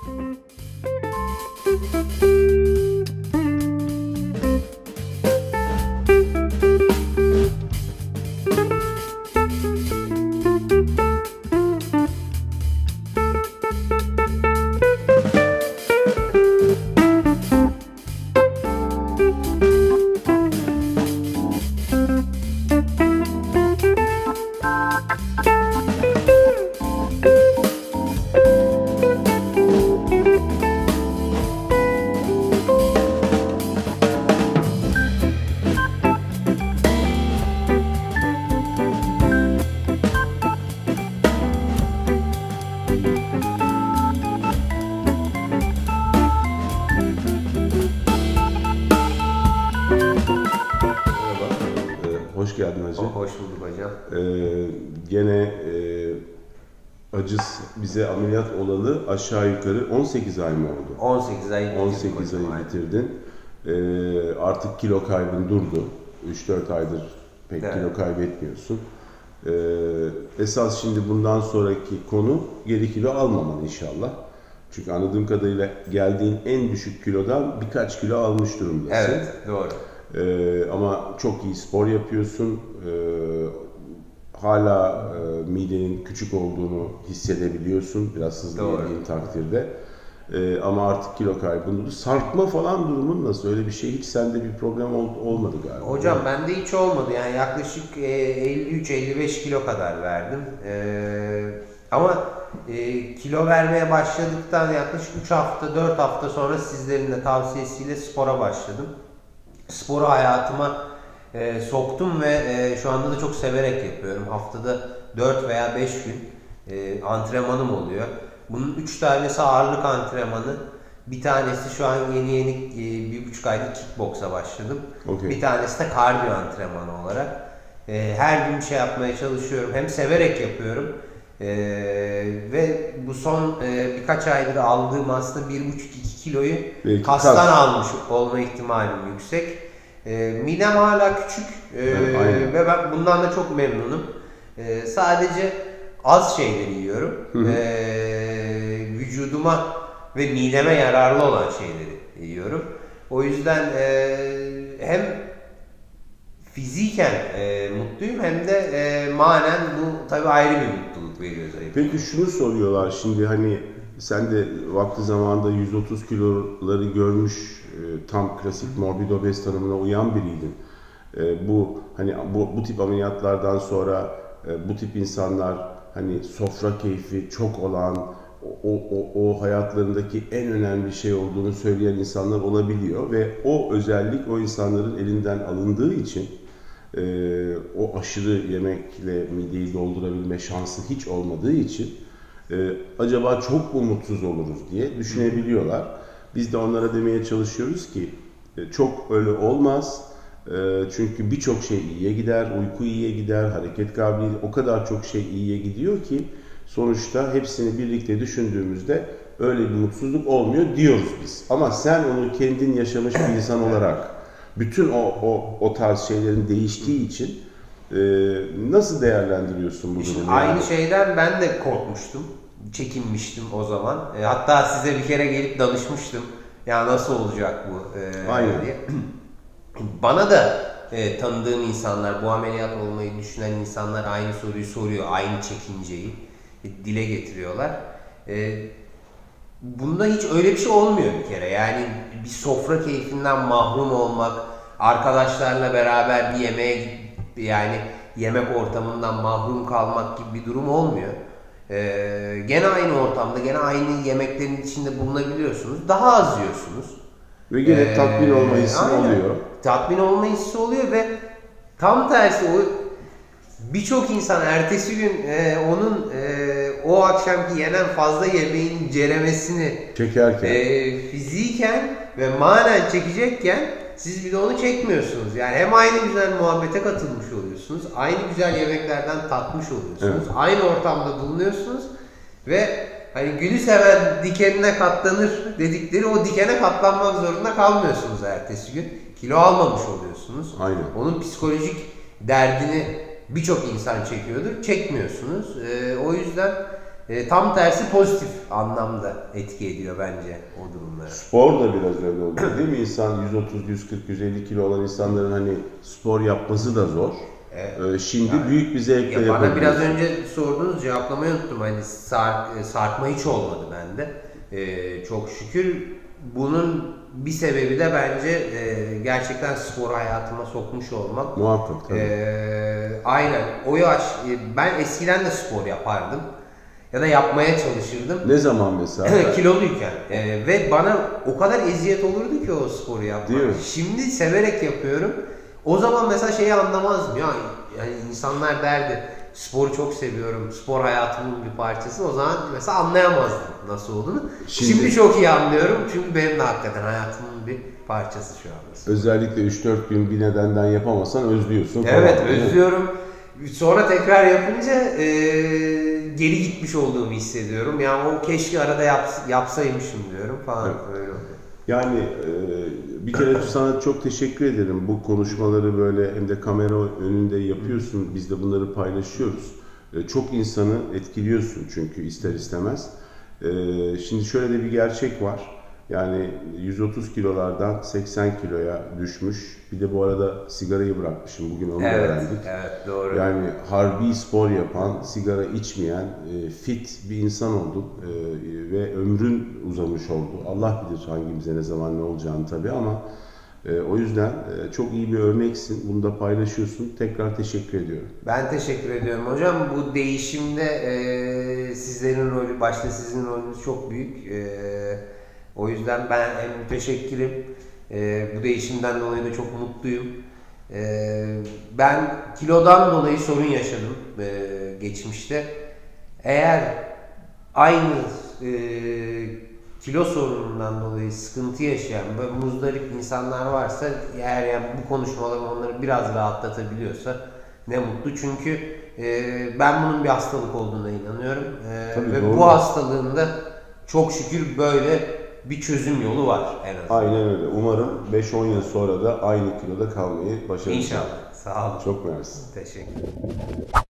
Hoş geldin hacı. Hoş bulduk hocam. Gene Acız bize ameliyat olalı aşağı yukarı 18 ay mı oldu? 18 ay bitirdim. 18 ayı bitirdin. Artık kilo kaybın durdu. 3-4 aydır pek kilo kaybetmiyorsun. Esas şimdi bundan sonraki konu geri kilo almaman inşallah. Çünkü anladığım kadarıyla geldiğin en düşük kilodan birkaç kilo almış durumdasın. Evet, doğru. Ama çok iyi spor yapıyorsun. Hala midenin küçük olduğunu hissedebiliyorsun biraz hızlı yediğin takdirde. Ama artık kilo kaybında sarkma falan durumun nasıl? Öyle bir şey hiç sende bir problem olmadı galiba. Hocam bende hiç olmadı. Yani yaklaşık 53-55 kilo kadar verdim. Ama kilo vermeye başladıktan yaklaşık 3 hafta 4 hafta sonra sizlerin de tavsiyesiyle spora başladım. Sporu hayatıma soktum ve şu anda da çok severek yapıyorum. Haftada 4 veya 5 gün antrenmanım oluyor. Bunun 3 tanesi ağırlık antrenmanı. Bir tanesi şu an yeni 1,5 aydır kickboksa başladım. Okay. Bir tanesi de kardiyo antrenmanı olarak. Her gün bir şey yapmaya çalışıyorum. Hem severek yapıyorum. Ve bu son birkaç aydır aldığım aslında 1,5-2 kiloyu kastan almış olma ihtimalim yüksek. Midem hala küçük ve ben bundan da çok memnunum. Sadece az şeyleri yiyorum. Vücuduma ve mideme yararlı olan şeyleri yiyorum. O yüzden hem fiziken mutluyum hem de manen bu tabii ayrı bir mutluluk veriyor. Peki şunu soruyorlar şimdi hani sen de vakti zamanında 130 kiloları görmüş tam klasik morbid obez tanımına uyan biriydin. Bu hani bu tip ameliyatlardan sonra bu tip insanlar hani sofra keyfi çok olan o hayatlarındaki en önemli şey olduğunu söyleyen insanlar olabiliyor ve o özellik o insanların elinden alındığı için o aşırı yemekle mideyi doldurabilme şansı hiç olmadığı için acaba çok mu mutsuz oluruz diye düşünebiliyorlar. Biz de onlara demeye çalışıyoruz ki çok öyle olmaz. Çünkü birçok şey iyiye gider, uyku iyiye gider, hareket kabiliyeti o kadar çok şey iyiye gidiyor ki sonuçta hepsini birlikte düşündüğümüzde öyle bir mutsuzluk olmuyor diyoruz biz. Ama sen onu kendin yaşamış bir insan olarak bütün o tarz şeylerin değiştiği için nasıl değerlendiriyorsun bu durumu? Aynı şeyden ben de korkmuştum, çekinmiştim o zaman. Hatta size bir kere gelip danışmıştım. Ya nasıl olacak bu diye. Bana da tanıdığım insanlar, bu ameliyat olmayı düşünen insanlar aynı soruyu soruyor, aynı çekinceyi dile getiriyorlar. Bunda hiç öyle bir şey olmuyor bir kere. Yani bir sofra keyfinden mahrum olmak, arkadaşlarla beraber bir yemeğe yani yemek ortamından mahrum kalmak gibi bir durum olmuyor. Gene aynı ortamda, gene aynı yemeklerin içinde bulunabiliyorsunuz. Daha az yiyorsunuz. Ve gene tatmin olma hissi oluyor. Tatmin olma hissi oluyor ve tam tersi birçok insan ertesi gün onun o akşamki yenen fazla yemeğin ceremesini çekerken fiziken ve manen çekecekken siz bir de onu çekmiyorsunuz. Yani hem aynı güzel muhabbete katılmış oluyorsunuz, aynı güzel yemeklerden tatmış oluyorsunuz, aynı ortamda bulunuyorsunuz ve hani gülü seven dikenine katlanır dedikleri o dikene katlanmak zorunda kalmıyorsunuz ertesi gün. Kilo almamış oluyorsunuz. Aynen. Onun psikolojik derdini birçok insan çekiyordur, çekmiyorsunuz. O yüzden tam tersi pozitif anlamda etki ediyor bence o durumlara. Spor da biraz öyle oluyor değil mi? İnsan 130, 140, 150 kilo olan insanların hani spor yapması da zor. Evet. Şimdi yani, büyük bir zevkle yapabiliyorsun. Bana biraz önce sordunuz, cevaplamayı unuttum. Hani sarkma hiç olmadı bende. Çok şükür. Bunun bir sebebi de bence gerçekten spor hayatıma sokmuş olmak. Muhakkak tabii. Aynen. O yaş, ben eskiden de spor yapardım. Ya da yapmaya çalışırdım. Ne zaman mesela? Kiloluyken. Ve bana o kadar eziyet olurdu ki o sporu yapmak. Şimdi severek yapıyorum. O zaman mesela şeyi anlamazdım ya. Yani insanlar derdi sporu çok seviyorum, spor hayatımın bir parçası. O zaman mesela anlayamazdım nasıl olduğunu. Şimdi çok iyi anlıyorum çünkü benim de hakikaten hayatımın bir parçası şu anda. Özellikle 3-4 gün bir nedenden yapamasan özlüyorsun. Evet falan, özlüyorum. Sonra tekrar yapınca geri gitmiş olduğumu hissediyorum. Yani o keşke arada yapsaymışım diyorum falan, evet. Öyle oluyor. Yani bir kere sana çok teşekkür ederim. Bu konuşmaları böyle hem de kamera önünde yapıyorsun. Biz de bunları paylaşıyoruz. Çok insanı etkiliyorsun çünkü ister istemez. Şimdi şöyle de bir gerçek var. Yani 130 kilolardan 80 kiloya düşmüş. Bir de bu arada sigarayı bırakmışım. Bugün onu öğrendik. Evet, doğru. Yani harbi spor yapan, sigara içmeyen, fit bir insan oldun ve ömrün uzamış oldu. Allah bilir hangimize ne zaman ne olacağını tabii ama o yüzden çok iyi bir örneksin. Bunu da paylaşıyorsun. Tekrar teşekkür ediyorum. Ben teşekkür ediyorum hocam. Bu değişimde sizlerin rolü, başta sizin rolünüz çok büyük. O yüzden ben müteşekkirim. Bu değişimden dolayı da çok mutluyum. Ben kilodan dolayı sorun yaşadım geçmişte. Eğer aynı kilo sorunundan dolayı sıkıntı yaşayan, böyle muzdarip insanlar varsa, eğer yani bu konuşmalarım onları biraz rahatlatabiliyorsa ne mutlu. Çünkü ben bunun bir hastalık olduğuna inanıyorum. Ve doğru. Bu hastalığın da çok şükür böyle bir çözüm yolu var en azından. Aynen öyle. Umarım 5-10 yıl sonra da aynı kiloda kalmayı başarırız. İnşallah. Sağ olun. Çok mersi. Teşekkür ederim.